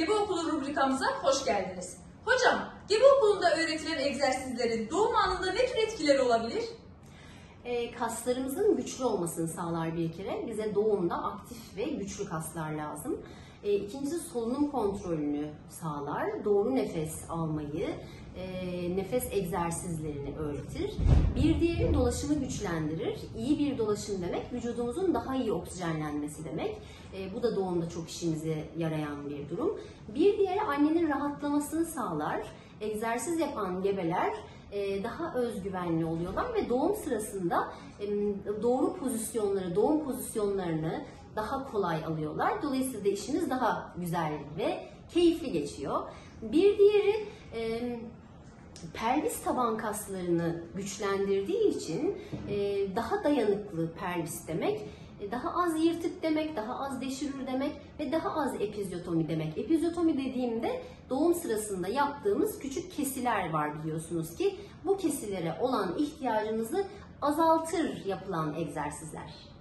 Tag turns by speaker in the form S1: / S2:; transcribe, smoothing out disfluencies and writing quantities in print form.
S1: Gebe Okulu rubrikamıza hoş geldiniz. Hocam, Gebe Okulu'nda öğretilen egzersizlerin doğum anında ne tür etkileri olabilir?
S2: Kaslarımızın güçlü olmasını sağlar bir kere. Bize doğumda aktif ve güçlü kaslar lazım. İkincisi solunum kontrolünü sağlar. Doğru nefes almayı, nefes egzersizlerini öğretir. Bir diğeri dolaşımı güçlendirir. İyi bir dolaşım demek vücudumuzun daha iyi oksijenlenmesi demek. Bu da doğumda çok işimize yarayan bir durum. Bir diğeri annenin rahatlamasını sağlar. Egzersiz yapan gebeler daha özgüvenli oluyorlar ve doğum sırasında doğum pozisyonlarını daha kolay alıyorlar. Dolayısıyla işiniz daha güzel ve keyifli geçiyor. Bir diğeri pelvis taban kaslarını güçlendirdiği için daha dayanıklı pelvis demek. Daha az yırtık demek, daha az deşirür demek ve daha az epizyotomi demek. Epizyotomi dediğimde doğum sırasında yaptığımız küçük kesiler var biliyorsunuz ki bu kesilere olan ihtiyacınızı azaltır yapılan egzersizler.